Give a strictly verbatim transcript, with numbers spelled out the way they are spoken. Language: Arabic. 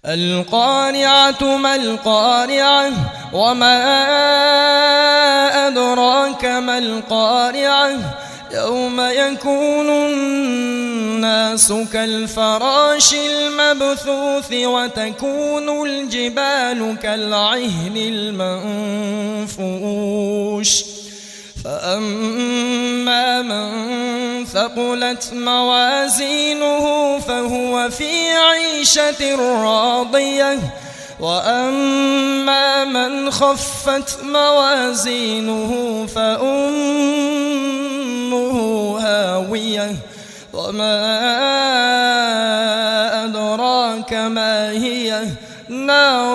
القارعة ما القارعة وما أدراك ما القارعة يوم يكون الناس كالفراش المبثوث وتكون الجبال كالعهن المنفوش فأما من ثقلت موازينه فهو في عيشة راضية وأما من خفت موازينه فأمه هاوية وما أدراك ما هي نار